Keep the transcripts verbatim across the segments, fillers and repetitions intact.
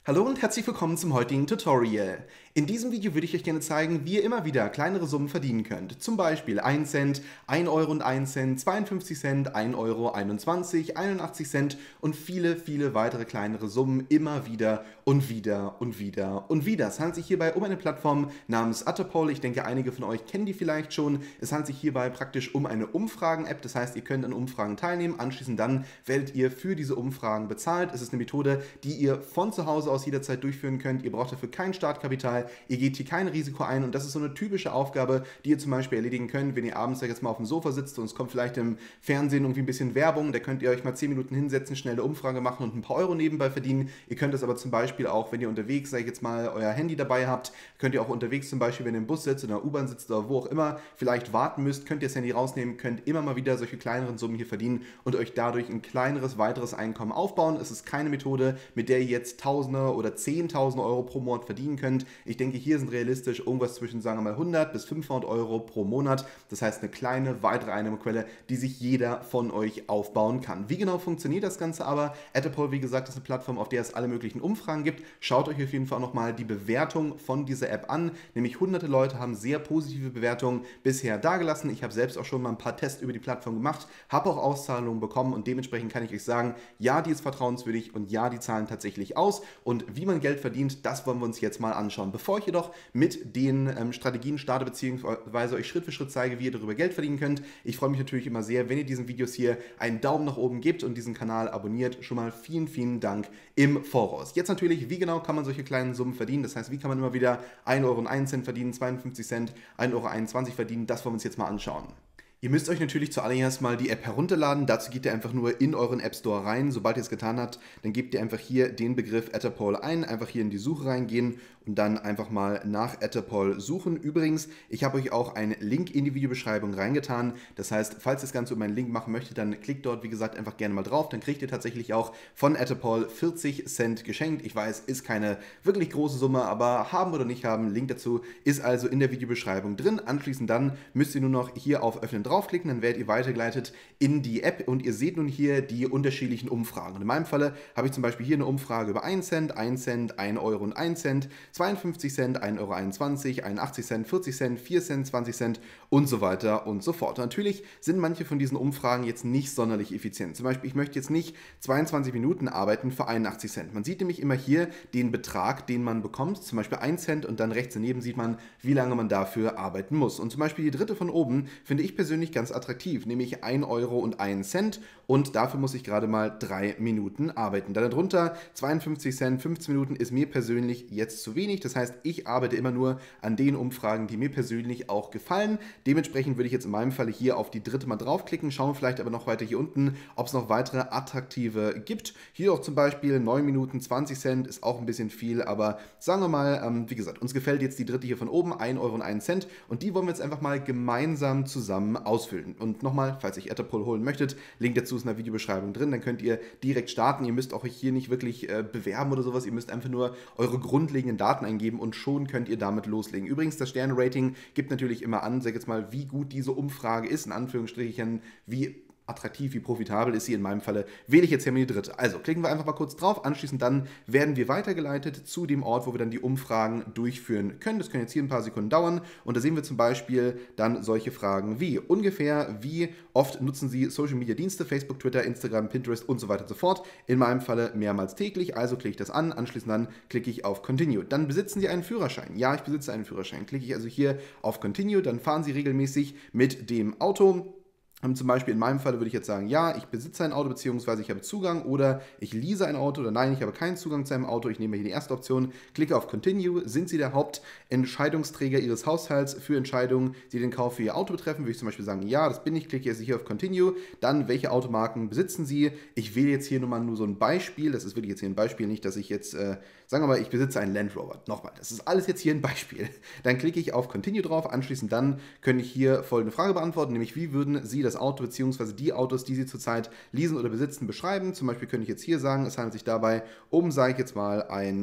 Hallo und herzlich willkommen zum heutigen Tutorial. In diesem Video würde ich euch gerne zeigen, wie ihr immer wieder kleinere Summen verdienen könnt. Zum Beispiel ein Cent, ein Euro und ein Cent, zweiundfünfzig Cent, ein Euro einundzwanzig, einundachtzig Cent und viele, viele weitere kleinere Summen immer wieder und wieder und wieder und wieder. Es handelt sich hierbei um eine Plattform namens Atterpoll. Ich denke, einige von euch kennen die vielleicht schon. Es handelt sich hierbei praktisch um eine Umfragen-App. Das heißt, ihr könnt an Umfragen teilnehmen. Anschließend dann werdet ihr für diese Umfragen bezahlt. Es ist eine Methode, die ihr von zu Hause aus jederzeit durchführen könnt. Ihr braucht dafür kein Startkapital, ihr geht hier kein Risiko ein und das ist so eine typische Aufgabe, die ihr zum Beispiel erledigen könnt, wenn ihr abends jetzt mal auf dem Sofa sitzt und es kommt vielleicht im Fernsehen irgendwie ein bisschen Werbung, da könnt ihr euch mal zehn Minuten hinsetzen, schnell eine Umfrage machen und ein paar Euro nebenbei verdienen. Ihr könnt das aber zum Beispiel auch, wenn ihr unterwegs, sag ich jetzt mal, euer Handy dabei habt, könnt ihr auch unterwegs zum Beispiel, wenn ihr im Bus sitzt, in der U-Bahn sitzt oder wo auch immer, vielleicht warten müsst, könnt ihr das Handy rausnehmen, könnt immer mal wieder solche kleineren Summen hier verdienen und euch dadurch ein kleineres, weiteres Einkommen aufbauen. Es ist keine Methode, mit der ihr jetzt Tausende oder Zehntausende Euro pro Monat verdienen könnt. Ich denke, hier sind realistisch irgendwas zwischen, sagen wir mal, hundert bis fünfhundert Euro pro Monat. Das heißt, eine kleine weitere Einnahmequelle, die sich jeder von euch aufbauen kann. Wie genau funktioniert das Ganze aber? Atterpoll, wie gesagt, ist eine Plattform, auf der es alle möglichen Umfragen gibt. Schaut euch auf jeden Fall nochmal die Bewertung von dieser App an. Nämlich hunderte Leute haben sehr positive Bewertungen bisher dagelassen. Ich habe selbst auch schon mal ein paar Tests über die Plattform gemacht, habe auch Auszahlungen bekommen und dementsprechend kann ich euch sagen, ja, die ist vertrauenswürdig und ja, die zahlen tatsächlich aus. Und wie man Geld verdient, das wollen wir uns jetzt mal anschauen. Bevor ich jedoch mit den ähm, Strategien starte, beziehungsweise euch Schritt für Schritt zeige, wie ihr darüber Geld verdienen könnt, ich freue mich natürlich immer sehr, wenn ihr diesen Videos hier einen Daumen nach oben gebt und diesen Kanal abonniert. Schon mal vielen, vielen Dank im Voraus. Jetzt natürlich, wie genau kann man solche kleinen Summen verdienen? Das heißt, wie kann man immer wieder ein Euro und einen Cent verdienen, zweiundfünfzig Cent, ein Euro einundzwanzig verdienen? Das wollen wir uns jetzt mal anschauen. Ihr müsst euch natürlich zuallererst mal die App herunterladen. Dazu geht ihr einfach nur in euren App Store rein. Sobald ihr es getan habt, dann gebt ihr einfach hier den Begriff Atterpoll ein, einfach hier in die Suche reingehen und dann einfach mal nach Atterpoll suchen. Übrigens, ich habe euch auch einen Link in die Videobeschreibung reingetan. Das heißt, falls ihr das Ganze über einen Link machen möchtet, dann klickt dort, wie gesagt, einfach gerne mal drauf. Dann kriegt ihr tatsächlich auch von Atterpoll vierzig Cent geschenkt. Ich weiß, ist keine wirklich große Summe, aber haben oder nicht haben, Link dazu ist also in der Videobeschreibung drin. Anschließend dann müsst ihr nur noch hier auf Öffnen draufklicken, dann werdet ihr weitergeleitet in die App und ihr seht nun hier die unterschiedlichen Umfragen. Und in meinem Falle habe ich zum Beispiel hier eine Umfrage über einen Cent, ein Cent, ein Euro und ein Cent, zweiundfünfzig Cent, ein Euro einundzwanzig, einundachtzig Cent, vierzig Cent, vier Cent, zwanzig Cent und so weiter und so fort. Und natürlich sind manche von diesen Umfragen jetzt nicht sonderlich effizient. Zum Beispiel, ich möchte jetzt nicht zweiundzwanzig Minuten arbeiten für einundachtzig Cent. Man sieht nämlich immer hier den Betrag, den man bekommt, zum Beispiel ein Cent und dann rechts daneben sieht man, wie lange man dafür arbeiten muss. Und zum Beispiel die dritte von oben finde ich persönlich ganz attraktiv, nämlich ein Euro und einen Cent und dafür muss ich gerade mal drei Minuten arbeiten. Dann darunter zweiundfünfzig Cent, fünfzehn Minuten ist mir persönlich jetzt zu wenig. Das heißt, ich arbeite immer nur an den Umfragen, die mir persönlich auch gefallen. Dementsprechend würde ich jetzt in meinem Falle hier auf die dritte mal draufklicken, schauen vielleicht aber noch weiter hier unten, ob es noch weitere attraktive gibt. Hier auch zum Beispiel neun Minuten, zwanzig Cent ist auch ein bisschen viel, aber sagen wir mal, ähm, wie gesagt, uns gefällt jetzt die dritte hier von oben, ein Euro und einen Cent und die wollen wir jetzt einfach mal gemeinsam zusammen ausfüllen. Und nochmal, falls ihr Atterpoll holen möchtet, Link dazu ist in der Videobeschreibung drin, dann könnt ihr direkt starten. Ihr müsst auch euch hier nicht wirklich äh, bewerben oder sowas, ihr müsst einfach nur eure grundlegenden Daten eingeben und schon könnt ihr damit loslegen. Übrigens, das Sterne-Rating gibt natürlich immer an, sag jetzt mal, wie gut diese Umfrage ist, in Anführungsstrichen, wie attraktiv, wie profitabel ist sie. In meinem Falle wähle ich jetzt hier mal die dritte. Also klicken wir einfach mal kurz drauf, anschließend dann werden wir weitergeleitet zu dem Ort, wo wir dann die Umfragen durchführen können. Das können jetzt hier ein paar Sekunden dauern und da sehen wir zum Beispiel dann solche Fragen wie ungefähr, wie oft nutzen Sie Social Media Dienste, Facebook, Twitter, Instagram, Pinterest und so weiter und so fort. In meinem Falle mehrmals täglich, also klicke ich das an, anschließend dann klicke ich auf Continue. Dann besitzen Sie einen Führerschein. Ja, ich besitze einen Führerschein. Klicke ich also hier auf Continue, dann fahren Sie regelmäßig mit dem Auto. Zum Beispiel in meinem Fall würde ich jetzt sagen, ja, ich besitze ein Auto, beziehungsweise ich habe Zugang oder ich lease ein Auto oder nein, ich habe keinen Zugang zu einem Auto. Ich nehme hier die erste Option, klicke auf Continue. Sind Sie der Hauptentscheidungsträger Ihres Haushalts für Entscheidungen, die den Kauf für Ihr Auto betreffen? Würde ich zum Beispiel sagen, ja, das bin ich, klicke jetzt hier auf Continue. Dann, welche Automarken besitzen Sie? Ich wähle jetzt hier nochmal nur so ein Beispiel. Das ist wirklich jetzt hier ein Beispiel, nicht, dass ich jetzt, äh, sagen wir mal, ich besitze einen Land Rover. Nochmal, das ist alles jetzt hier ein Beispiel. Dann klicke ich auf Continue drauf. Anschließend dann könnte ich hier folgende Frage beantworten, nämlich wie würden Sie das Auto bzw. die Autos, die Sie zurzeit leasen oder besitzen, beschreiben. Zum Beispiel könnte ich jetzt hier sagen, es handelt sich dabei um, sage ich jetzt mal, ein,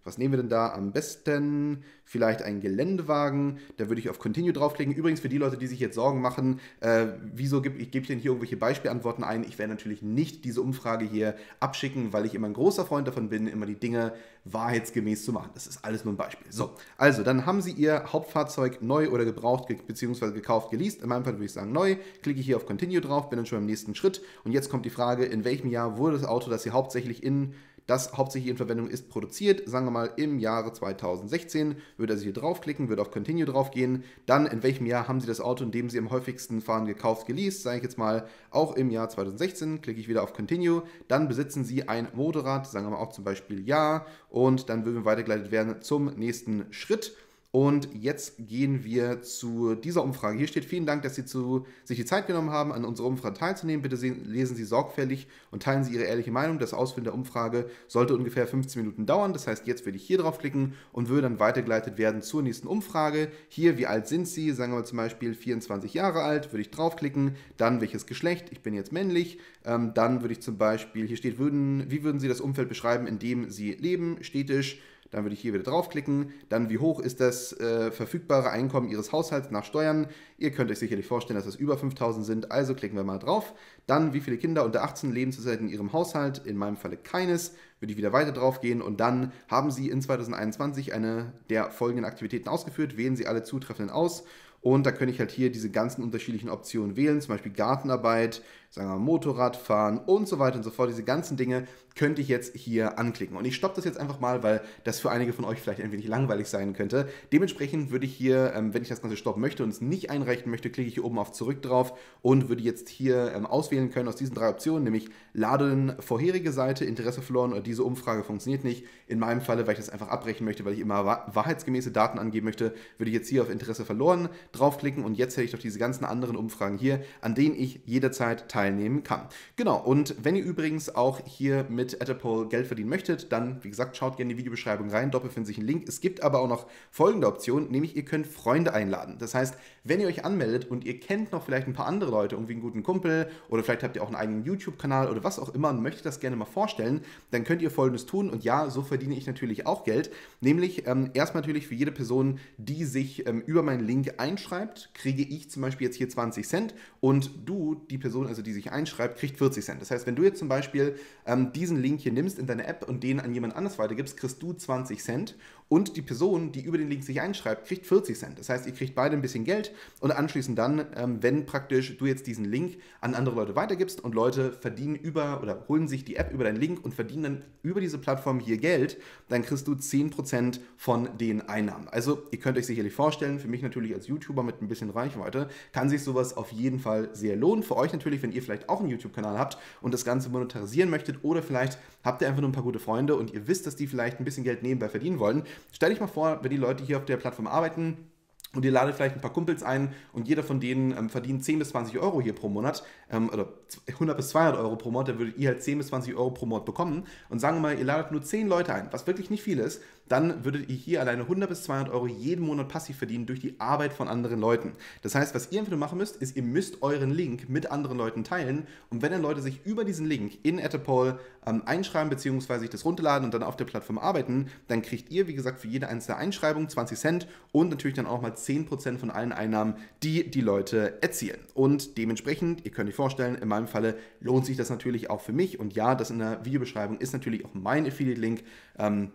Was nehmen wir denn da am besten? Vielleicht einen Geländewagen. Da würde ich auf Continue draufklicken. Übrigens für die Leute, die sich jetzt Sorgen machen, äh, wieso gebe ich, gebe ich denn hier irgendwelche Beispielantworten ein? Ich werde natürlich nicht diese Umfrage hier abschicken, weil ich immer ein großer Freund davon bin, immer die Dinge wahrheitsgemäß zu machen. Das ist alles nur ein Beispiel. So, also dann haben Sie Ihr Hauptfahrzeug neu oder gebraucht bzw. gekauft, geleast. In meinem Fall würde ich sagen neu. Klicke ich hier auf Continue drauf, bin dann schon im nächsten Schritt. Und jetzt kommt die Frage, in welchem Jahr wurde das Auto, das Sie hauptsächlich in das hauptsächlich in Verwendung ist, produziert. Sagen wir mal im Jahre zweitausendsechzehn, würde er sich hier draufklicken, würde auf Continue draufgehen. Dann in welchem Jahr haben Sie das Auto, in dem Sie am häufigsten fahren, gekauft, geleast? Sage ich jetzt mal auch im Jahr zweitausendsechzehn, klicke ich wieder auf Continue. Dann besitzen Sie ein Motorrad, sagen wir mal auch zum Beispiel ja. Und dann würden wir weitergeleitet werden zum nächsten Schritt. Und jetzt gehen wir zu dieser Umfrage. Hier steht, vielen Dank, dass Sie zu, sich die Zeit genommen haben, an unserer Umfrage teilzunehmen. Bitte sehen, lesen Sie sorgfältig und teilen Sie Ihre ehrliche Meinung. Das Ausfüllen der Umfrage sollte ungefähr fünfzehn Minuten dauern. Das heißt, jetzt würde ich hier draufklicken und würde dann weitergeleitet werden zur nächsten Umfrage. Hier, wie alt sind Sie? Sagen wir mal zum Beispiel vierundzwanzig Jahre alt, würde ich draufklicken. Dann welches Geschlecht? Ich bin jetzt männlich. Ähm, dann würde ich zum Beispiel, hier steht, würden, wie würden Sie das Umfeld beschreiben, in dem Sie leben? Städtisch. Dann würde ich hier wieder draufklicken. Dann, wie hoch ist das äh, verfügbare Einkommen Ihres Haushalts nach Steuern? Ihr könnt euch sicherlich vorstellen, dass das über fünftausend sind, also klicken wir mal drauf. Dann, wie viele Kinder unter achtzehn leben zurzeit in Ihrem Haushalt? In meinem Falle keines. Würde ich wieder weiter drauf gehen und dann haben Sie in zweitausendeinundzwanzig eine der folgenden Aktivitäten ausgeführt. Wählen Sie alle zutreffenden aus. Und da könnte ich halt hier diese ganzen unterschiedlichen Optionen wählen, zum Beispiel Gartenarbeit, sagen wir mal Motorradfahren und so weiter und so fort. Diese ganzen Dinge könnte ich jetzt hier anklicken. Und ich stoppe das jetzt einfach mal, weil das für einige von euch vielleicht ein wenig langweilig sein könnte. Dementsprechend würde ich hier, ähm, wenn ich das Ganze stoppen möchte und es nicht einreichen möchte, klicke ich hier oben auf Zurück drauf und würde jetzt hier ähm, auswählen können aus diesen drei Optionen, nämlich laden vorherige Seite, Interesse verloren oder diese Umfrage funktioniert nicht. In meinem Falle, weil ich das einfach abbrechen möchte, weil ich immer wahrheitsgemäße Daten angeben möchte, würde ich jetzt hier auf Interesse verloren draufklicken und jetzt hätte ich doch diese ganzen anderen Umfragen hier, an denen ich jederzeit teilnehmen kann. Genau, und wenn ihr übrigens auch hier mit Etapole Geld verdienen möchtet, dann, wie gesagt, schaut gerne in die Videobeschreibung rein, dort befindet sich ein Link. Es gibt aber auch noch folgende Option, nämlich ihr könnt Freunde einladen. Das heißt, wenn ihr euch anmeldet und ihr kennt noch vielleicht ein paar andere Leute, irgendwie einen guten Kumpel oder vielleicht habt ihr auch einen eigenen YouTube-Kanal oder was auch immer und möchtet das gerne mal vorstellen, dann könnt ihr Folgendes tun und ja, so verdiene ich natürlich auch Geld, nämlich ähm, erst natürlich für jede Person, die sich ähm, über meinen Link einschreibt, kriege ich zum Beispiel jetzt hier zwanzig Cent und du, die Person, also die sich einschreibt, kriegt vierzig Cent. Das heißt, wenn du jetzt zum Beispiel ähm, diesen Link hier nimmst in deine App und den an jemand anderes weitergibst, kriegst du zwanzig Cent und die Person, die über den Link sich einschreibt, kriegt vierzig Cent. Das heißt, ihr kriegt beide ein bisschen Geld und anschließend dann, ähm, wenn praktisch du jetzt diesen Link an andere Leute weitergibst und Leute verdienen über oder holen sich die App über deinen Link und verdienen dann über diese Plattform hier Geld, dann kriegst du zehn Prozent von den Einnahmen. Also ihr könnt euch sicherlich vorstellen, für mich natürlich als YouTuber mit ein bisschen Reichweite, kann sich sowas auf jeden Fall sehr lohnen. Für euch natürlich, wenn ihr vielleicht auch einen YouTube-Kanal habt und das Ganze monetarisieren möchtet oder vielleicht habt ihr einfach nur ein paar gute Freunde und ihr wisst, dass die vielleicht ein bisschen Geld nebenbei verdienen wollen. Stell dich mal vor, wenn die Leute hier auf der Plattform arbeiten und ihr ladet vielleicht ein paar Kumpels ein und jeder von denen ähm, verdient zehn bis zwanzig Euro hier pro Monat ähm, oder hundert bis zweihundert Euro pro Monat, dann würdet ihr halt zehn bis zwanzig Euro pro Monat bekommen und sagen wir mal, ihr ladet nur zehn Leute ein, was wirklich nicht viel ist, dann würdet ihr hier alleine hundert bis zweihundert Euro jeden Monat passiv verdienen durch die Arbeit von anderen Leuten. Das heißt, was ihr einfach nur machen müsst, ist, ihr müsst euren Link mit anderen Leuten teilen und wenn dann Leute sich über diesen Link in Etapole ähm, einschreiben bzw. sich das runterladen und dann auf der Plattform arbeiten, dann kriegt ihr, wie gesagt, für jede einzelne Einschreibung zwanzig Cent und natürlich dann auch mal zehn Prozent von allen Einnahmen, die die Leute erzielen. Und dementsprechend, ihr könnt euch vorstellen, in meinem Falle lohnt sich das natürlich auch für mich und ja, das in der Videobeschreibung ist natürlich auch mein Affiliate-Link. Ähm,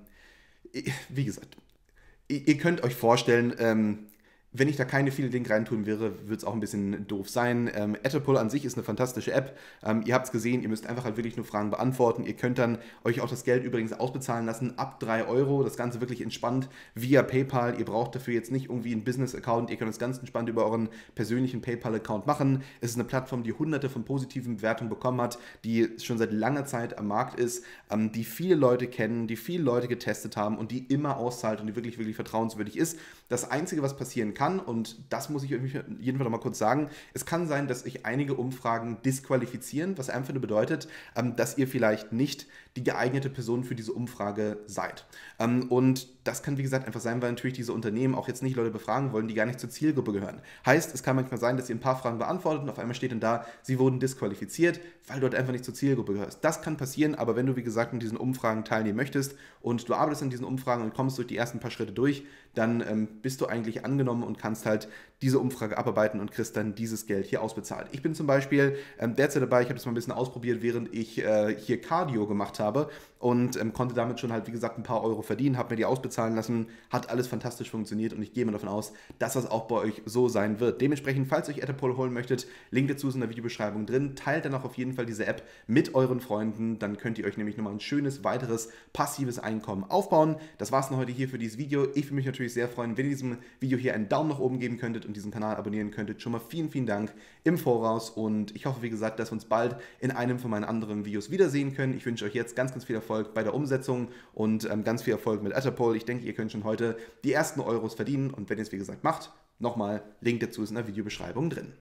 wie gesagt, ihr könnt euch vorstellen, ähm, wenn ich da keine viele Dinge reintun wäre, würde es auch ein bisschen doof sein. Ähm, Etapole an sich ist eine fantastische App. Ähm, ihr habt es gesehen, ihr müsst einfach halt wirklich nur Fragen beantworten. Ihr könnt dann euch auch das Geld übrigens ausbezahlen lassen, ab drei Euro. Das Ganze wirklich entspannt via PayPal. Ihr braucht dafür jetzt nicht irgendwie einen Business-Account. Ihr könnt das ganz entspannt über euren persönlichen PayPal-Account machen. Es ist eine Plattform, die hunderte von positiven Bewertungen bekommen hat, die schon seit langer Zeit am Markt ist, ähm, die viele Leute kennen, die viele Leute getestet haben und die immer auszahlt und die wirklich, wirklich vertrauenswürdig ist. Das Einzige, was passieren kann, kann, und das muss ich euch jeden Fall noch mal kurz sagen, es kann sein, dass euch einige Umfragen disqualifizieren, was einfach nur bedeutet, ähm, dass ihr vielleicht nicht die geeignete Person für diese Umfrage seid. Ähm, und das kann, wie gesagt, einfach sein, weil natürlich diese Unternehmen auch jetzt nicht Leute befragen wollen, die gar nicht zur Zielgruppe gehören. Heißt, es kann manchmal sein, dass ihr ein paar Fragen beantwortet und auf einmal steht dann da, sie wurden disqualifiziert, weil du halt einfach nicht zur Zielgruppe gehörst. Das kann passieren, aber wenn du, wie gesagt, in diesen Umfragen teilnehmen möchtest und du arbeitest in diesen Umfragen und kommst durch die ersten paar Schritte durch, dann ähm, bist du eigentlich angenommen und kannst halt diese Umfrage abarbeiten und kriegst dann dieses Geld hier ausbezahlt. Ich bin zum Beispiel ähm, derzeit dabei, ich habe das mal ein bisschen ausprobiert, während ich äh, hier Cardio gemacht habe und ähm, konnte damit schon halt, wie gesagt, ein paar Euro verdienen, habe mir die ausbezahlen lassen, hat alles fantastisch funktioniert und ich gehe mal davon aus, dass das auch bei euch so sein wird. Dementsprechend, falls ihr euch Etapol holen möchtet, Link dazu ist in der Videobeschreibung drin, teilt dann auch auf jeden Fall diese App mit euren Freunden, dann könnt ihr euch nämlich nochmal ein schönes, weiteres, passives Einkommen aufbauen. Das war's dann heute hier für dieses Video. Ich würde mich natürlich sehr freuen, wenn ihr diesem Video hier einen Daumen nach oben geben könntet und diesen Kanal abonnieren könntet. Schon mal vielen, vielen Dank im Voraus und ich hoffe, wie gesagt, dass wir uns bald in einem von meinen anderen Videos wiedersehen können. Ich wünsche euch jetzt ganz, ganz viel Erfolg bei der Umsetzung und ähm, ganz viel Erfolg mit Etapol. Ich denke, ihr könnt schon heute die ersten Euros verdienen und wenn ihr es, wie gesagt, macht, nochmal, Link dazu ist in der Videobeschreibung drin.